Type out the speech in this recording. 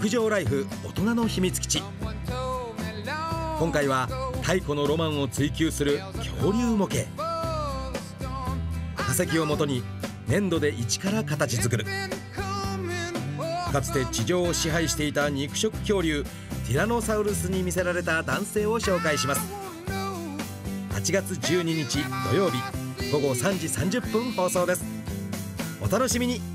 陸上ライフ大人の秘密基地。今回は太古のロマンを追求する恐竜模型。化石をもとに粘土で一から形作る。かつて地上を支配していた肉食恐竜ティラノサウルスに魅せられた男性を紹介します。8月12日土曜日午後3時30分放送です。お楽しみに。